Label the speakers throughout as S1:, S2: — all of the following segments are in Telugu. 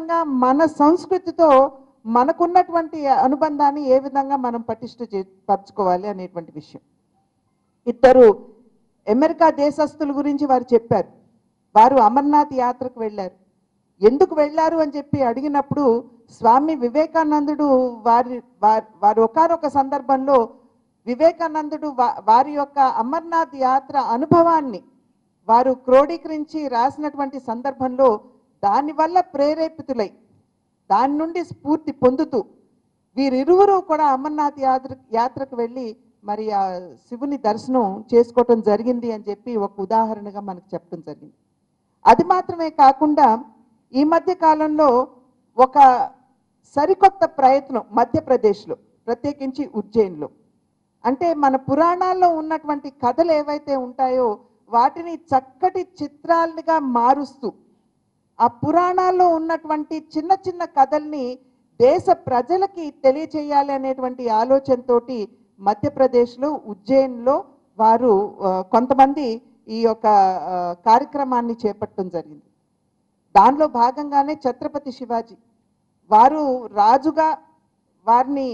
S1: విధంగా మన సంస్కృతితో మనకున్నటువంటి అనుబంధాన్ని ఏ విధంగా మనం పరుచుకోవాలి అనేటువంటి విషయం. ఇద్దరు అమెరికా దేశస్తుల గురించి వారు చెప్పారు. వారు అమర్నాథ్ యాత్రకు వెళ్ళారు. ఎందుకు వెళ్ళారు అని చెప్పి అడిగినప్పుడు స్వామి వివేకానందుడు వారు ఒకానొక సందర్భంలో వివేకానందుడు వారి యొక్క అమర్నాథ్ యాత్ర అనుభవాన్ని వారు క్రోడీకరించి రాసినటువంటి సందర్భంలో దానివల్ల ప్రేరేపితులై దాని నుండి స్ఫూర్తి పొందుతూ వీరిరువురు కూడా అమర్నాథ్ యాత్రకు వెళ్ళి మరి ఆ శివుని దర్శనం చేసుకోవటం జరిగింది అని చెప్పి ఒక ఉదాహరణగా మనకు చెప్పడం జరిగింది. అది మాత్రమే కాకుండా ఈ మధ్య కాలంలో ఒక సరికొత్త ప్రయత్నం మధ్యప్రదేశ్లో, ప్రత్యేకించి ఉజ్జయిన్లో, అంటే మన పురాణాల్లో ఉన్నటువంటి కథలు ఏవైతే ఉంటాయో వాటిని చక్కటి చిత్రాలుగా మారుస్తూ ఆ పురాణాల్లో ఉన్నటువంటి చిన్న చిన్న కథల్ని దేశ ప్రజలకి తెలియచేయాలి అనేటువంటి ఆలోచనతోటి మధ్యప్రదేశ్లో ఉజ్జయిన్లో వారు కొంతమంది ఈ యొక్క కార్యక్రమాన్ని చేపట్టడం జరిగింది. దానిలో భాగంగానే ఛత్రపతి శివాజీ వారు రాజుగా వారిని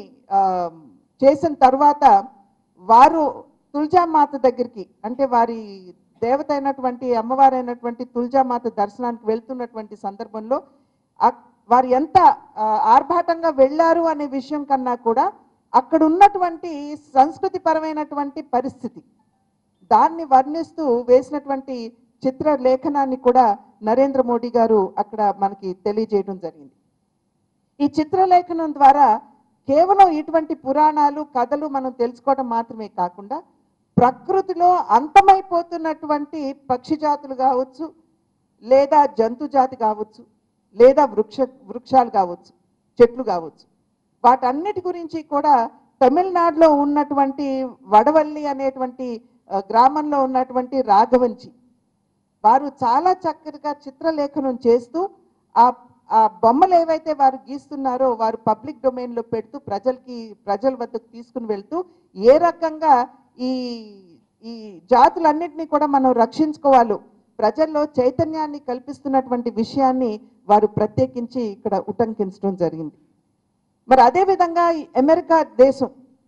S1: చేసిన తర్వాత వారు తుల్జామాత దగ్గరికి, అంటే వారి దేవత అయినటువంటి అమ్మవారైనటువంటి తుల్జామాత దర్శనానికి వెళ్తున్నటువంటి సందర్భంలో వారు ఎంత ఆర్భాటంగా వెళ్ళారు అనే విషయం కన్నా కూడా అక్కడ ఉన్నటువంటి సంస్కృతి పరమైనటువంటి పరిస్థితి దాన్ని వర్ణిస్తూ వేసినటువంటి చిత్రలేఖనాన్ని కూడా నరేంద్ర మోడీ గారు అక్కడ మనకి తెలియజేయడం జరిగింది. ఈ చిత్రలేఖనం ద్వారా కేవలం ఇటువంటి పురాణాలు కథలు మనం తెలుసుకోవడం మాత్రమే కాకుండా ప్రకృతిలో అంతమైపోతున్నటువంటి పక్షి జాతులు కావచ్చు, లేదా జంతు జాతి కావచ్చు, లేదా వృక్షాలు కావచ్చు, చెట్లు కావచ్చు, వాటన్నిటి గురించి కూడా తమిళనాడులో ఉన్నటువంటి వడవల్లి అనేటువంటి గ్రామంలో ఉన్నటువంటి రాఘవంచి వారు చాలా చక్కగా చిత్రలేఖనం చేస్తూ ఆ బొమ్మలు ఏవైతే వారు గీస్తున్నారో వారు పబ్లిక్ డొమైన్లో పెడుతూ ప్రజల వద్దకు తీసుకుని వెళ్తూ ఏ రకంగా ఈ జాతులన్నింటినీ కూడా మనం రక్షించుకోవాలో ప్రజల్లో చైతన్యాన్ని కల్పిస్తున్నటువంటి విషయాన్ని వారు ప్రత్యేకించి ఇక్కడ ఉటంకించడం జరిగింది. మరి అదేవిధంగా అమెరికా దేశం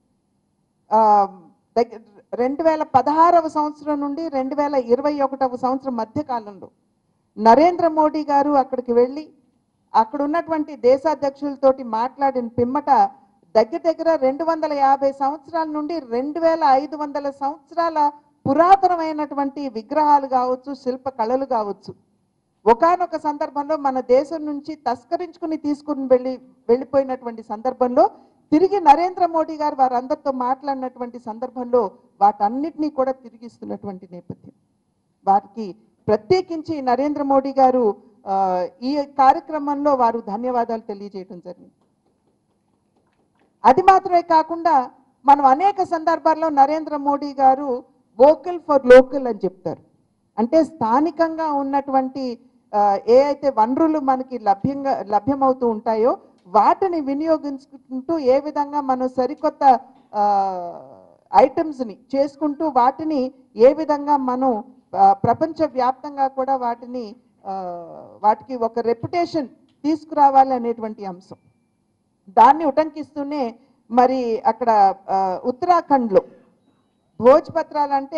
S1: 2016వ సంవత్సరం నుండి 2021వ సంవత్సరం మధ్య కాలంలో నరేంద్ర మోడీ గారు అక్కడికి వెళ్ళి అక్కడ ఉన్నటువంటి దేశాధ్యక్షులతోటి మాట్లాడిన పిమ్మట దగ్గర 250 సంవత్సరాల నుండి 2500 సంవత్సరాల పురాతనమైనటువంటి విగ్రహాలు కావచ్చు, శిల్ప కళలు కావచ్చు, ఒకానొక సందర్భంలో మన దేశం నుంచి తస్కరించుకుని తీసుకుని వెళ్ళిపోయినటువంటి సందర్భంలో తిరిగి నరేంద్ర మోడీ గారు వారందరితో మాట్లాడినటువంటి సందర్భంలో వాటన్నిటినీ కూడా తిరిగిస్తున్నటువంటి నేపథ్యం. వారికి ప్రత్యేకించి నరేంద్ర మోడీ గారు ఈ కార్యక్రమంలో వారు ధన్యవాదాలు తెలియజేయడం జరిగింది. అది మాత్రమే కాకుండా మనం అనేక సందర్భాల్లో నరేంద్ర మోడీ గారు వోకల్ ఫర్ లోకల్ అని చెప్తారు. అంటే స్థానికంగా ఉన్నటువంటి ఏ అయితే వనరులు మనకి లభ్యమవుతూ ఉంటాయో వాటిని వినియోగించుకుంటూ ఏ విధంగా మనం సరికొత్త ఐటమ్స్ని చేసుకుంటూ వాటిని ఏ విధంగా మనం ప్రపంచవ్యాప్తంగా కూడా వాటికి ఒక రెప్యుటేషన్ తీసుకురావాలి అనేటువంటి అంశం దాన్ని ఉటంకిస్తూనే మరి అక్కడ ఉత్తరాఖండ్లో భోజ్పత్రాలు అంటే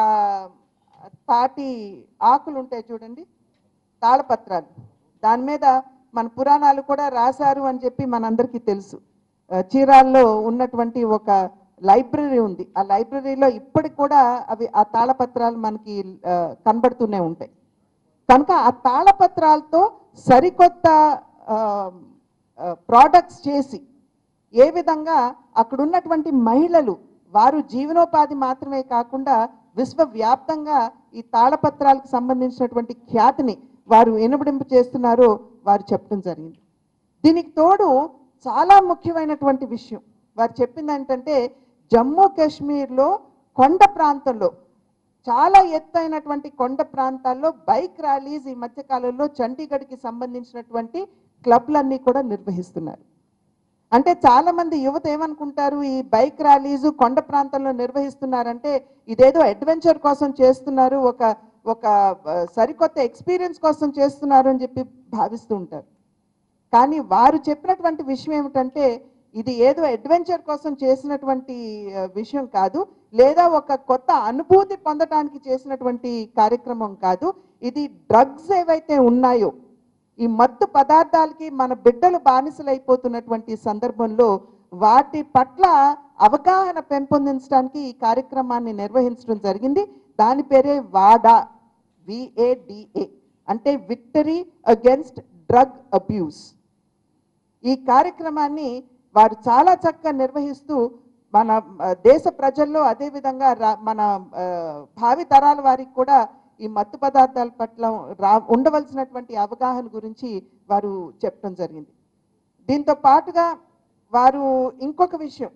S1: తాటి ఆకులు ఉంటాయి చూడండి, తాళపత్రాలు, దాని మీద మన పురాణాలు కూడా రాశారు అని చెప్పి మనందరికీ తెలుసు. చీరాల్లో ఉన్నటువంటి ఒక లైబ్రరీ ఉంది. ఆ లైబ్రరీలో ఇప్పటికి కూడా ఆ తాళపత్రాలు మనకి కనబడుతూనే ఉంటాయి. కనుక ఆ తాళపత్రాలతో సరికొత్త ప్రోడక్ట్స్ చేసి ఏ విధంగా అక్కడ ఉన్నటువంటి మహిళలు వారు జీవనోపాధి మాత్రమే కాకుండా విశ్వవ్యాప్తంగా ఈ తాళపత్రాలకు సంబంధించినటువంటి ఖ్యాతిని వారు ఎనుబడింపు చేస్తున్నారో వారు చెప్పడం జరిగింది. దీనికి తోడు చాలా ముఖ్యమైనటువంటి విషయం వారు చెప్పింది ఏంటంటే జమ్మూ కాశ్మీర్లో కొండ ప్రాంతంలో చాలా ఎత్తైనటువంటి కొండ ప్రాంతాల్లో బైక్ ర్యాలీస్ ఈ మధ్యకాలంలో చండీగఢ్కి సంబంధించినటువంటి క్లబ్లన్నీ కూడా నిర్వహిస్తున్నారు. అంటే చాలామంది యువత ఏమనుకుంటారు, ఈ బైక్ ర్యాలీస్ కొండ ప్రాంతంలో నిర్వహిస్తున్నారంటే ఇదేదో అడ్వెంచర్ కోసం చేస్తున్నారు, ఒక సరికొత్త ఎక్స్పీరియన్స్ కోసం చేస్తున్నారు అని చెప్పి భావిస్తూ ఉంటారు. కానీ వారు చెప్పినటువంటి విషయం ఏమిటంటే ఇది ఏదో అడ్వెంచర్ కోసం చేసినటువంటి విషయం కాదు, లేదా ఒక కొత్త అనుభూతి పొందడానికి చేసినటువంటి కార్యక్రమం కాదు. ఇది డ్రగ్స్ ఏవైతే ఉన్నాయో, ఈ మత్తు పదార్థాలకి మన బిడ్డలు బానిసలైపోతున్నటువంటి సందర్భంలో వాటి పట్ల అవగాహన పెంపొందించడానికి ఈ కార్యక్రమాన్ని నిర్వహించడం జరిగింది. దాని పేరే వాడా, VADA, అంటే విక్టరీ అగెన్స్ట్ డ్రగ్ అబ్యూస్. ఈ కార్యక్రమాన్ని వారు చాలా చక్కగా నిర్వహిస్తూ మన దేశ ప్రజల్లో, అదేవిధంగా మన భావి తరాల వారికి కూడా ఈ మత్తు పదార్థాల పట్ల ఉండవలసినటువంటి అవగాహన గురించి వారు చెప్పడం జరిగింది. దీంతో పాటుగా వారు ఇంకొక విషయం,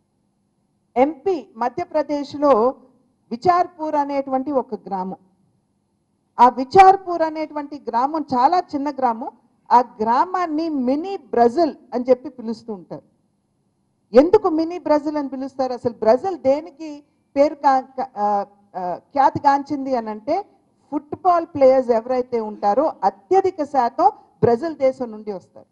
S1: MP మధ్యప్రదేశ్లో విచార్పూర్ అనేటువంటి ఒక గ్రామం, ఆ విచార్పూర్ అనేటువంటి గ్రామం చాలా చిన్న గ్రామం. ఆ గ్రామాన్ని మినీ బ్రెజిల్ అని చెప్పి పిలుస్తూ ఉంటారు. ఎందుకు మినీ బ్రెజిల్ అని పిలుస్తారు? అసలు బ్రెజిల్ దేనికి పేరు ఖ్యాతిగాంచింది అని అంటే, ఫుట్బాల్ ప్లేయర్స్ ఎవరైతే ఉంటారో అత్యధిక శాతం బ్రెజిల్ దేశం నుండి వస్తారు.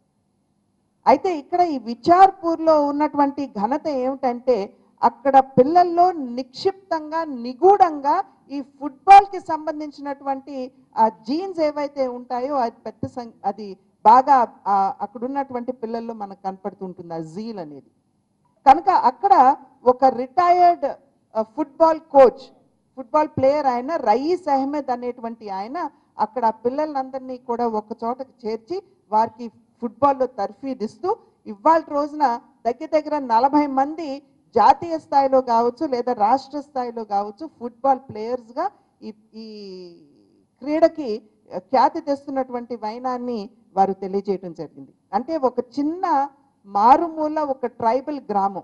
S1: అయితే ఇక్కడ ఈ విచార్పూర్లో ఉన్నటువంటి ఘనత ఏమిటంటే, అక్కడ పిల్లల్లో నిక్షిప్తంగా నిగూఢంగా ఈ ఫుట్బాల్కి సంబంధించినటువంటి ఆ జీన్స్ ఏవైతే ఉంటాయో అది బాగా అక్కడ ఉన్నటువంటి పిల్లల్లో మనకు కనపడుతుంటుంది ఆ జీల్ అనేది. కనుక అక్కడ ఒక retired football coach, football player ఆయన రయీస్ అహ్మద్ అనేటువంటి ఆయన అక్కడ పిల్లలందరినీ కూడా ఒక చోటకి చేర్చి వారికి ఫుట్బాల్లో తర్ఫీదిస్తూ ఇవాళ రోజున దగ్గర 40 మంది జాతీయ స్థాయిలో కావచ్చు లేదా రాష్ట్ర స్థాయిలో కావచ్చు ఫుట్బాల్ ప్లేయర్స్గా ఈ క్రీడకి ఖ్యాతి తెస్తున్నటువంటి వైనాన్ని వారు తెలియజేయడం జరిగింది. అంటే ఒక చిన్న మారుమూల ఒక ట్రైబల్ గ్రామం,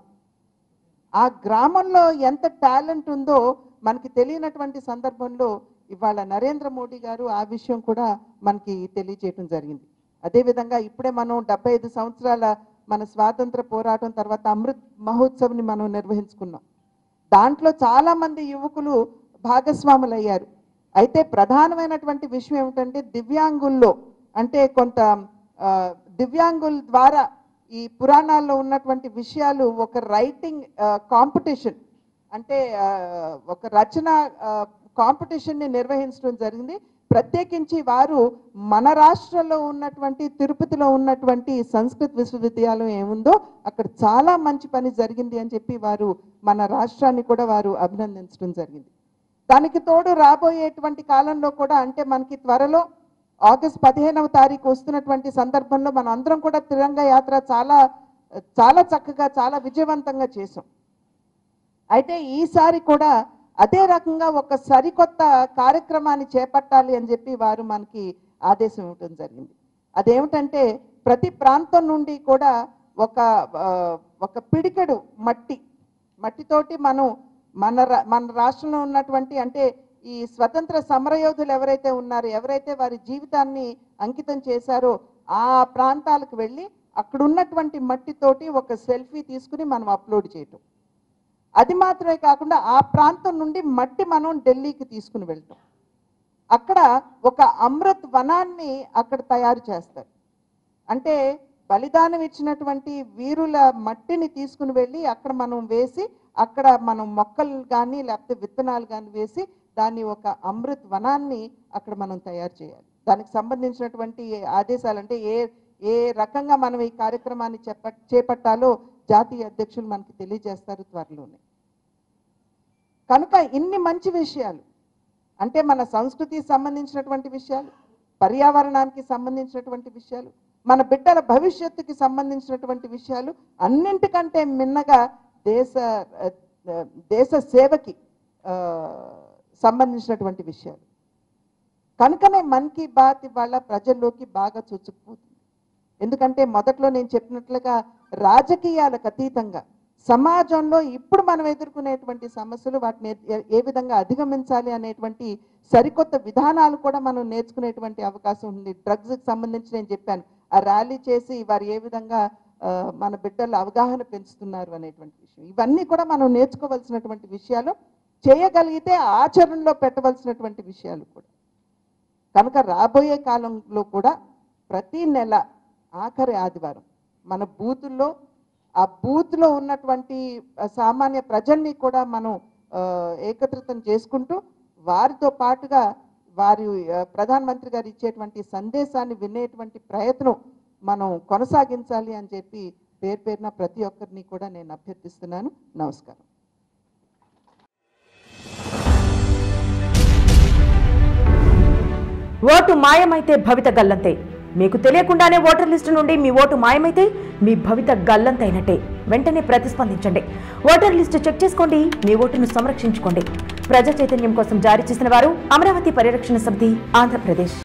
S1: ఆ గ్రామంలో ఎంత టాలెంట్ ఉందో మనకి తెలియనటువంటి సందర్భంలో ఇవాళ నరేంద్ర మోడీ గారు ఆ విషయం కూడా మనకి తెలియజేయడం జరిగింది. అదేవిధంగా ఇప్పుడే మనం 75 సంవత్సరాల మన స్వాతంత్ర పోరాటం తర్వాత అమృత్ మహోత్సవ్ని మనం నిర్వహించుకున్నాం. దాంట్లో చాలామంది యువకులు భాగస్వాములయ్యారు. అయితే ప్రధానమైనటువంటి విషయం ఏమిటంటే దివ్యాంగుల్లో, అంటే కొంత దివ్యాంగుల ద్వారా ఈ పురాణాల్లో ఉన్నటువంటి విషయాలు ఒక రైటింగ్ కాంపిటీషన్, అంటే ఒక రచన కాంపిటీషన్ని నిర్వహించడం జరిగింది. ప్రత్యేకించి వారు మన రాష్ట్రంలో ఉన్నటువంటి తిరుపతిలో ఉన్నటువంటి సంస్కృత విశ్వవిద్యాలయం ఏముందో అక్కడ చాలా మంచి పని జరిగింది అని చెప్పి వారు మన రాష్ట్రాన్ని కూడా వారు అభినందించడం జరిగింది. దానికి తోడు రాబోయేటువంటి కాలంలో కూడా, అంటే మనకి త్వరలో ఆగస్ట్ 15వ తారీఖు వస్తున్నటువంటి సందర్భంలో మనం అందరం కూడా తిరంగ యాత్ర చాలా చాలా చక్కగా చాలా విజయవంతంగా చేసాం. అయితే ఈసారి కూడా అదే రకంగా ఒక సరికొత్త కార్యక్రమాన్ని చేపట్టాలి అని చెప్పి వారు మనకి ఆదేశం ఇవ్వడం జరిగింది. అదేమిటంటే ప్రతి ప్రాంతం నుండి కూడా ఒక పిడికెడు మట్టితోటి మనం మన రాష్ట్రంలో ఉన్నటువంటి, అంటే ఈ స్వతంత్ర సమరయోధులు ఎవరైతే ఉన్నారో, ఎవరైతే వారి జీవితాన్ని అంకితం చేశారో ఆ ప్రాంతాలకు వెళ్ళి అక్కడ ఉన్నటువంటి మట్టితోటి ఒక సెల్ఫీ తీసుకుని మనం అప్లోడ్ చేయటం. అది మాత్రమే కాకుండా ఆ ప్రాంతం నుండి మట్టి మనం ఢిల్లీకి తీసుకుని వెళ్తాం. అక్కడ ఒక అమృత్ వనాన్ని అక్కడ తయారు చేస్తారు. అంటే బలిదానం ఇచ్చినటువంటి వీరుల మట్టిని తీసుకుని వెళ్ళి అక్కడ మనం వేసి, అక్కడ మనం మొక్కలు కానీ లేకపోతే విత్తనాలు కానీ వేసి దాన్ని ఒక అమృత్ వనాన్ని అక్కడ మనం తయారు చేయాలి. దానికి సంబంధించినటువంటి ఆదేశాలు, అంటే ఏ రకంగా మనం ఈ కార్యక్రమాన్ని చేపట్టాలో జాతీయ అధ్యక్షులు మనకి తెలియజేస్తారు త్వరలోనే. కనుక ఇన్ని మంచి విషయాలు, అంటే మన సంస్కృతికి సంబంధించినటువంటి విషయాలు, పర్యావరణానికి సంబంధించినటువంటి విషయాలు, మన బిడ్డల భవిష్యత్తుకి సంబంధించినటువంటి విషయాలు, అన్నింటికంటే మిన్నగా దేశ సేవకి సంబంధించినటువంటి విషయాలు. కనుకనే మన్ కీ బాత్ ఇవాళ ప్రజల్లోకి బాగా చొచ్చుకుపోతుంది. ఎందుకంటే మొదట్లో నేను చెప్పినట్లుగా రాజకీయాలకు అతీతంగా సమాజంలో ఇప్పుడు మనం ఎదుర్కొనేటువంటి సమస్యలు, వాటిని ఏ విధంగా అధిగమించాలి అనేటువంటి సరికొత్త విధానాలు కూడా మనం నేర్చుకునేటువంటి అవకాశం ఉంది. డ్రగ్స్కి సంబంధించి నేను చెప్పాను, ఆ ర్యాలీ చేసి వారు ఏ విధంగా మన బిడ్డల అవగాహన పెంచుతున్నారు అనేటువంటి విషయం, ఇవన్నీ కూడా మనం నేర్చుకోవాల్సినటువంటి విషయాలు, చేయగలిగితే ఆచరణలో పెట్టవలసినటువంటి విషయాలు కూడా. కనుక రాబోయే కాలంలో కూడా ప్రతి నెల ఆఖరి ఆదివారం మన బూతుల్లో ఆ బూత్లో ఉన్నటువంటి సామాన్య ప్రజల్ని కూడా మనం ఏకత్రితం చేసుకుంటూ వారితో పాటుగా వారి ప్రధానమంత్రి గారు ఇచ్చేటువంటి సందేశాన్ని వినేటువంటి ప్రయత్నం మనం కొనసాగించాలి అని చెప్పి పేరు పేరున ప్రతి ఒక్కరిని కూడా నేను అభ్యర్థిస్తున్నాను. నమస్కారం.
S2: ఓటు మాయమైతే భవిత గల్లంతే. మీకు తెలియకుండానే ఓటర్ లిస్టు నుండి మీ ఓటు మాయమైతే మీ భవిత గల్లంతైనట్టే. వెంటనే ప్రతిస్పందించండి. ఓటర్ లిస్టు చెక్ చేసుకోండి. మీ ఓటును సంరక్షించుకోండి. ప్రజా చైతన్యం కోసం జారీ చేసిన వారు అమరావతి పరిరక్షణ సమితి, ఆంధ్రప్రదేశ్.